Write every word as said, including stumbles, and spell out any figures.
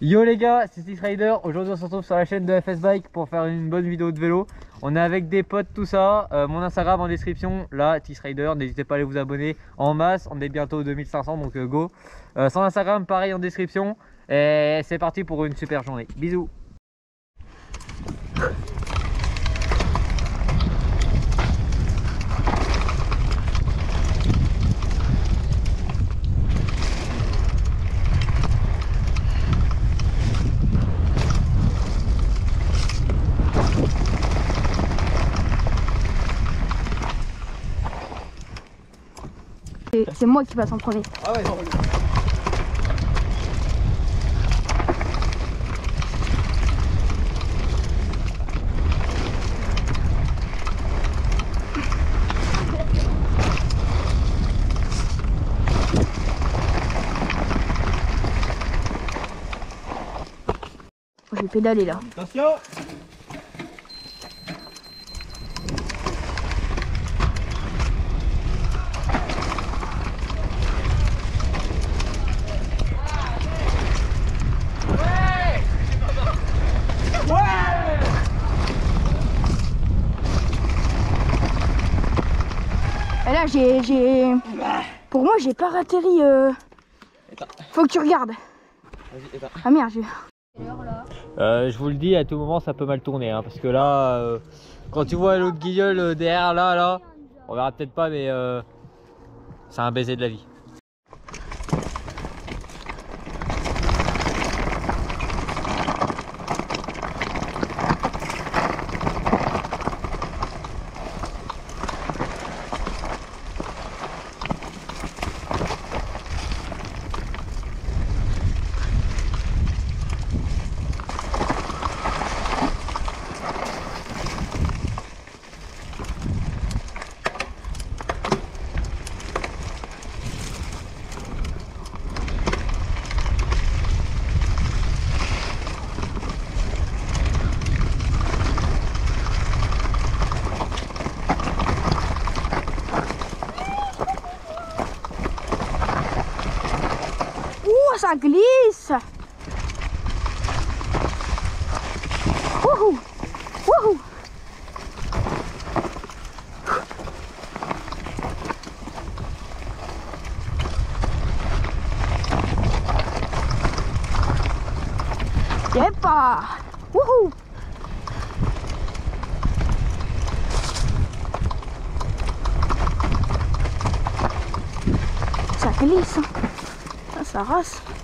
Yo les gars, c'est Six Rider. Aujourd'hui on se retrouve sur la chaîne de F S Bike pour faire une bonne vidéo de vélo. On est avec des potes, tout ça. euh, Mon Instagram en description, là, Six Rider. N'hésitez pas à aller vous abonner en masse. On est bientôt aux deux mille cinq cents, donc euh, go. euh, Son Instagram pareil en description. Et c'est parti pour une super journée. Bisous. C'est moi qui passe en premier. Ah ouais, non. Je vais pédaler là. Attention. Et là j'ai... j'ai... Pour moi j'ai pas ratterri. Euh... Faut que tu regardes. Ah merde, je... Euh, je vous le dis, à tout moment ça peut mal tourner hein, parce que là euh, quand tu vois l'autre guignol euh, derrière là là, on verra peut-être pas, mais euh, c'est un baiser de la vie. Ouh, ça glisse. Wouhou. Wouhou. Yepa. Wouhou. Ça glisse. Ça rase.